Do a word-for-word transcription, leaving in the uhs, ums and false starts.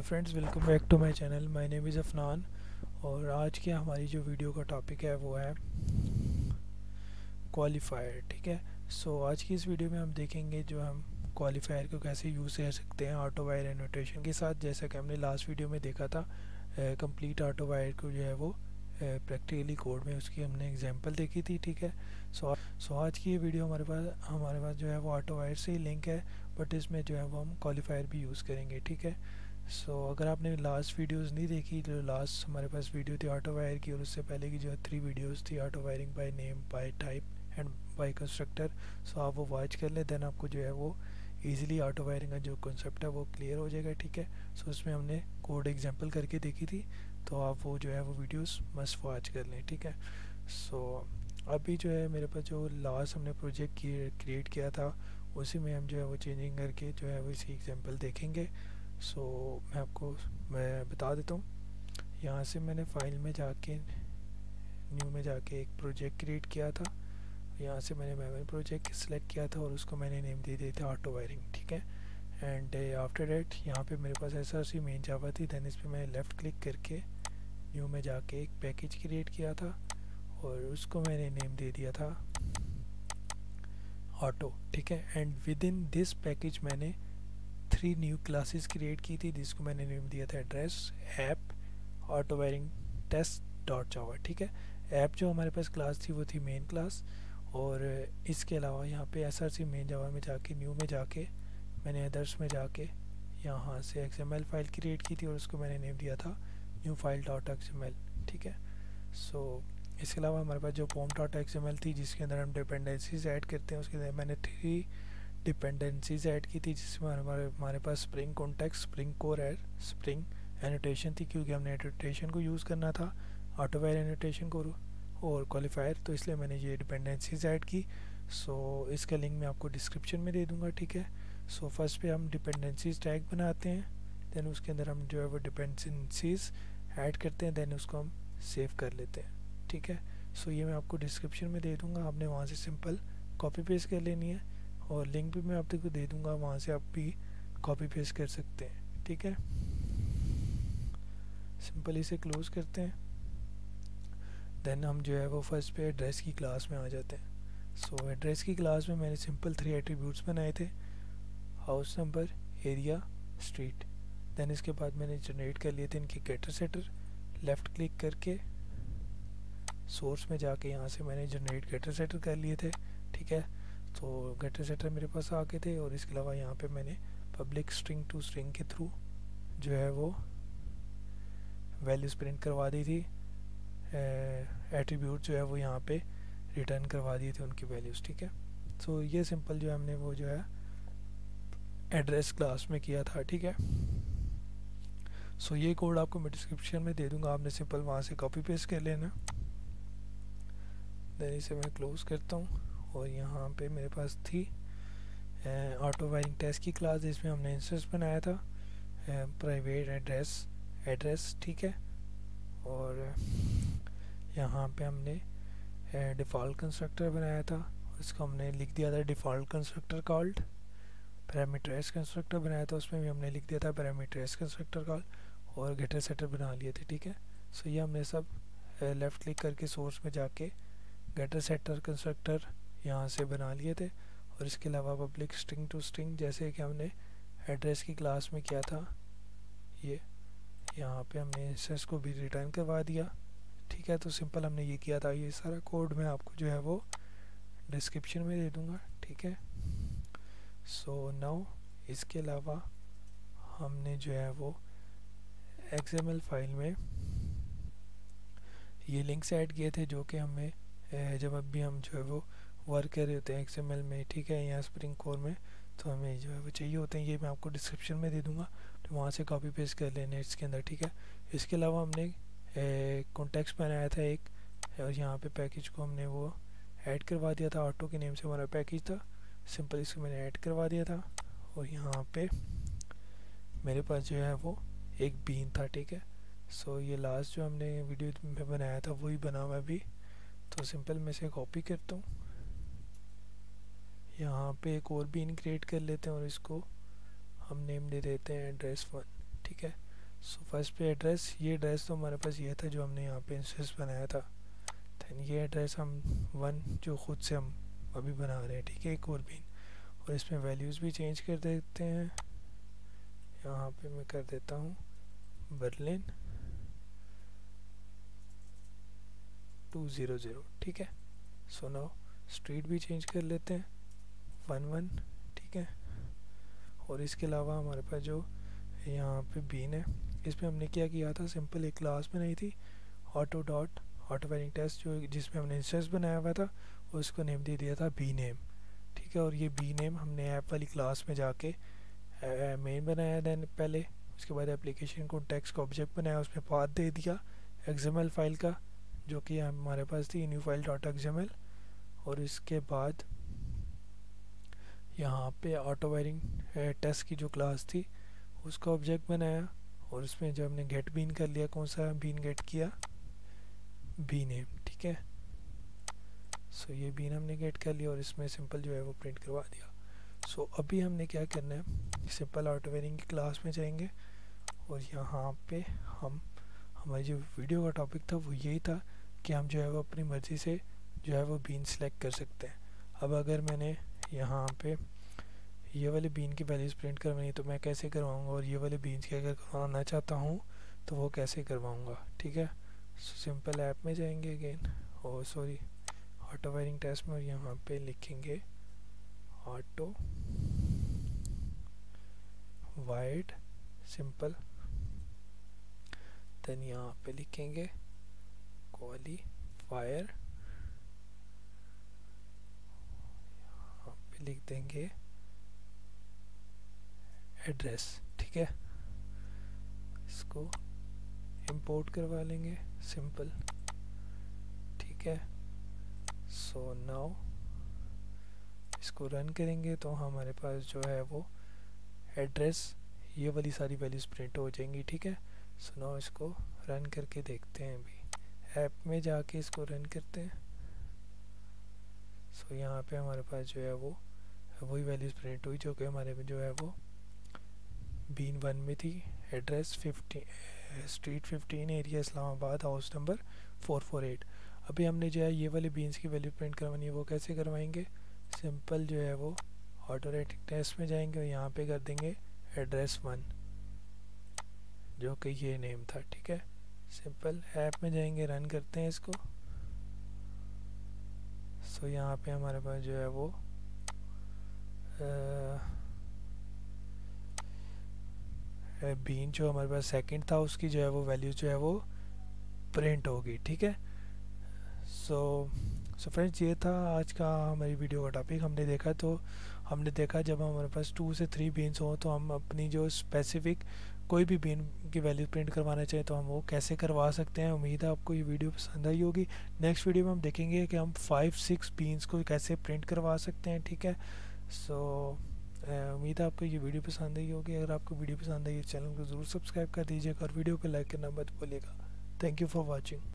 Friends, welcome back to my channel. My name is Afnan और आज की हमारी जो वीडियो का टॉपिक है वो है क्वालिफायर। ठीक है। सो आज की इस वीडियो में हम देखेंगे जो हम क्वालिफायर को कैसे यूज़ कर सकते हैं ऑटो वायर एनोटेशन के साथ। जैसा कि हमने लास्ट वीडियो में देखा था, कंप्लीट ऑटो वायर को जो है वो प्रैक्टिकली कोड में उसकी हमने एग्जांपल देखी थी। ठीक है। सो सो आज की ये वीडियो हमारे पास हमारे पास जो है वो ऑटो वायर से ही लिंक है, बट इसमें जो है वो हम क्वालिफायर भी यूज़ करेंगे। ठीक है। सो so, अगर आपने लास्ट वीडियोस नहीं देखी तो लास्ट हमारे पास वीडियो थी ऑटो वायर की, और उससे पहले की जो है थ्री वीडियोस थी autowiring by name, by type and by constructor. So आप वो वॉच कर ले, देन आपको जो है वो इजीली ऑटो वायरिंग का जो कॉन्सेप्ट है वो क्लियर हो जाएगा। ठीक है। सो so, उसमें हमने कोड एग्जांपल करके देखी थी, तो आप वो जो है वो वीडियोस मस्ट वॉच कर लें। ठीक है। सो so, अभी जो है मेरे पास जो लास्ट हमने प्रोजेक्ट क्रिएट किया था उसी में हम जो है वो चेंजिंग करके जो है वो इसी एग्जाम्पल देखेंगे। सो so, मैं आपको मैं बता देता हूँ। यहाँ से मैंने फाइल में जाके न्यू में जाके एक प्रोजेक्ट क्रिएट किया था। यहाँ से मैंने मेमोरी प्रोजेक्ट सेलेक्ट किया था और उसको मैंने नेम दे दिया था ऑटो वायरिंग। ठीक है। एंड आफ्टर डेट यहाँ पे मेरे पास ऐसा सी मेन जावा थी, दैन इस पर मैंने लेफ़्ट क्लिक करके न्यू में जाके एक पैकेज क्रिएट किया था और उसको मैंने नेम दे दिया था ऑटो। ठीक है। And within this package मैंने थ्री न्यू क्लासेस क्रिएट की थी जिसको मैंने नेम दिया था address, app, autowiring test dot Java. ठीक है। ऐप जो हमारे पास क्लास थी वो थी मेन क्लास, और इसके अलावा यहाँ पे S R C main Java में जाके न्यू में जाके मैंने अदर्स में जाके यहाँ से X M L file create की थी और उसको मैंने नेम दिया था new file dot X M L. ठीक है। सो इसके अलावा हमारे पास जो pom dot X M L थी जिसके अंदर हम डिपेंडेंसीज ऐड करते हैं, उसके अंदर मैंने थ्री डिपेंडेंसीज ऐड की थी जिसमें हमारे हमारे पास स्प्रिंग कॉन्टेक्स्ट, स्प्रिंग कोर एड, स्प्रिंग एनोटेशन थी, क्योंकि हमने एनोटेशन को यूज़ करना था ऑटो वायर एनोटेशन को और क्वालिफायर, तो इसलिए मैंने ये डिपेंडेंसीज ऐड की। सो so, इसका लिंक मैं आपको डिस्क्रिप्शन में दे दूँगा। ठीक है। सो so, फर्स्ट पे हम डिपेंडेंसीज टैग बनाते हैं, दैन उसके अंदर हम जो है वो डिपेंडेंसीज ऐड करते हैं, दैन उसको हम सेव कर लेते हैं। ठीक है। सो so, ये मैं आपको डिस्क्रिप्शन में दे दूँगा, आपने वहाँ से सिंपल कॉपी पेस्ट कर लेनी है और लिंक भी मैं आपको दे दूंगा, वहाँ से आप भी कॉपी पेस्ट कर सकते हैं। ठीक है। सिंपल इसे क्लोज करते हैं, देन हम जो है वो फर्स्ट पे एड्रेस की क्लास में आ जाते हैं। सो so, एड्रेस की क्लास में मैंने सिंपल थ्री एट्रीब्यूट्स बनाए थे, house number, area, street. Then इसके बाद मैंने जनरेट कर लिए थे इनके गेटर सेटर, लेफ़्ट क्लिक करके सोर्स में जाके यहाँ से मैंने जनरेट गेटर सेटर कर लिए थे। ठीक है। तो गेटर सेटर मेरे पास आ गए थे और इसके अलावा यहाँ पे मैंने पब्लिक स्ट्रिंग टू स्ट्रिंग के थ्रू जो है वो वैल्यूज़ प्रिंट करवा दी थी, एट्रीब्यूट जो है वो यहाँ पे रिटर्न करवा दिए थे उनकी वैल्यूज़। ठीक है। तो ये सिंपल जो है हमने वो जो है एड्रेस क्लास में किया था। ठीक है। सो ये कोड आपको मैं डिस्क्रिप्शन में दे दूँगा, आपने सिंपल वहाँ से कॉपी पेस्ट कर लेना। देन इसे मैं क्लोज़ करता हूँ और यहाँ पे मेरे पास थी ऑटो वायरिंग टेस्ट की क्लास जिसमें हमने इंस्टेंस बनाया था प्राइवेट एड्रेस एड्रेस। ठीक है। और यहाँ पे हमने डिफ़ॉल्ट कंस्ट्रक्टर बनाया था, उसको हमने लिख दिया था default constructor called. Parameterize constructor बनाया था, उसमें भी हमने लिख दिया था पैरामीटराइज कंस्ट्रक्टर कॉल्ड, और गेटर सेटर बना लिए थे। ठीक है। सो ये हमने सब लेफ़्ट क्लिक करके सोर्स में जाके गेटर सेटर कंस्ट्रक्टर यहाँ से बना लिए थे, और इसके अलावा पब्लिक स्ट्रिंग टू स्ट्रिंग जैसे कि हमने एड्रेस की क्लास में किया था, ये यहाँ पे हमने इंस्टेंस को भी रिटर्न करवा दिया। ठीक है। तो सिंपल हमने ये किया था। ये सारा कोड मैं आपको जो है वो डिस्क्रिप्शन में दे दूँगा। ठीक है। सो नाउ इसके अलावा हमने जो है वो एक्स एम एल फाइल में ये लिंक्स ऐड किए थे जो कि हमें जब अभी हम जो है वो वर्क कर रहे होते हैं एक्स एम एल में। ठीक है। यहाँ स्प्रिंग कोर में, तो हमें जो है वो चाहिए होते हैं, ये मैं आपको डिस्क्रिप्शन में दे दूँगा, तो वहाँ से कॉपी पेस्ट कर लेने इसके अंदर। ठीक है। इसके अलावा हमने कॉन्टेक्स्ट बनाया था एक, और यहाँ पे पैकेज को हमने वो ऐड करवा दिया था, ऑटो के नेम से हमारा पैकेज था, सिंपल इसको मैंने ऐड करवा दिया था, और यहाँ पे मेरे पास जो है वो एक बीन था। ठीक है। सो ये लास्ट जो हमने वीडियो में बनाया था वही बना हुआ भी, तो सिंपल मैं इसे कॉपी करता हूँ, यहाँ पे एक और बीन क्रिएट कर लेते हैं और इसको हम नेम दे देते हैं एड्रेस वन। ठीक है। सो फर्स्ट पे एड्रेस, ये एड्रेस तो हमारे पास ये था जो हमने यहाँ पे इंस्टेंस बनाया था। दैन ये एड्रेस हम वन जो खुद से हम अभी बना रहे हैं, ठीक है, एक और बीन। और इसमें वैल्यूज़ भी चेंज कर देते हैं। यहाँ पे मैं कर देता हूँ बर्लिन टू ज़ीरो ज़ीरो, ठीक है। सो नाउ स्ट्रीट भी चेंज कर लेते हैं वन वन, ठीक है। और इसके अलावा हमारे पास जो यहाँ पे बीन है, इसमें हमने क्या किया था, सिंपल एक क्लास बनाई थी auto dot autowiring test, जो जिसमें हमने इंस्टेंस बनाया हुआ था, उसको नेम दे दिया था बी नेम, ठीक है। और ये बी नेम हमने ऐप वाली क्लास में जाके मेन बनाया दैन पहले, उसके बाद एप्लीकेशन को टेक्स्ट का ऑब्जेक्ट बनाया, उसमें पाथ दे दिया एक्सएमएल फाइल का जो कि हमारे पास थी न्यू फाइल डॉट एक्सएमएल। और इसके बाद यहाँ पे ऑटो वायरिंग टेस्ट की जो क्लास थी उसका ऑब्जेक्ट बनाया, और उसमें जब हमने गेट बीन कर लिया, कौन सा बीन गेट किया, बी नेम, ठीक है। सो ये बीन हमने गेट कर लिया और इसमें सिंपल जो है वो प्रिंट करवा दिया। सो so, अभी हमने क्या करना है, सिंपल ऑटो वेरिंग की क्लास में जाएंगे और यहाँ पे हम हमारी जो वीडियो का टॉपिक था वो यही था कि हम जो है वो अपनी मर्ज़ी से जो है वो बीन सेलेक्ट कर सकते हैं। अब अगर मैंने यहाँ पे ये वाले बीन की वैल्यूज़ प्रिंट करवानी तो मैं कैसे करवाऊँगा, और ये वाले बीन्स की अगर करवाना चाहता हूँ तो वो कैसे करवाऊँगा, ठीक है। सो सिंपल ऐप में जाएंगे अगेन, और सॉरी ऑटो वायरिंग टेस्ट में, और यहाँ पे लिखेंगे ऑटो वाइड सिंपल, देन यहाँ पे लिखेंगे क्वालिफायर, यहाँ पे लिख देंगे एड्रेस, ठीक है। इसको इंपोर्ट करवा लेंगे सिंपल, ठीक है। सो नाउ इसको रन करेंगे तो हमारे पास जो है वो एड्रेस, ये वाली सारी वैल्यूज़ प्रिंट हो जाएंगी, ठीक है। सो नाउ इसको रन करके देखते हैं, अभी ऐप में जाके इसको रन करते हैं। सो यहाँ पे हमारे पास जो है वो वही वैल्यूज़ प्रिंट हुई जो कि हमारे में जो है वो बीन वन में थी। Address fifteen street fifteen, area Islamabad, house number four four eight. अभी हमने जो है ये वाले बीन्स की वैल्यू प्रिंट करवानी है, वो कैसे करवाएंगे, सिंपल जो है वो ऑटो रेटिंग टेस्ट में जाएंगे और यहाँ पे कर देंगे एड्रेस वन जो कि ये नेम था, ठीक है। सिंपल ऐप में जाएंगे, रन करते हैं इसको। सो यहाँ पे हमारे पास जो है वो बीन जो हमारे पास सेकंड था उसकी जो है वो वैल्यू जो है वो प्रिंट होगी, ठीक है। सो सो फ्रेंड्स, ये था आज का हमारी वीडियो का टॉपिक। हमने देखा तो हमने देखा जब हमारे पास टू से थ्री बीन्स हों तो हम अपनी जो स्पेसिफिक कोई भी बीन की वैल्यू प्रिंट करवाना चाहें तो हम वो कैसे करवा सकते हैं। उम्मीद है आपको ये वीडियो पसंद आई होगी। नेक्स्ट वीडियो में हम देखेंगे कि हम फाइव सिक्स बीन्स को कैसे प्रिंट करवा सकते हैं, ठीक है। सो उम्मीद है आपको ये वीडियो पसंद आई होगी। अगर आपको वीडियो पसंद आई चैनल को ज़रूर सब्सक्राइब कर दीजिएगा और वीडियो को लाइक करना मत भूलिएगा। Thank you for watching.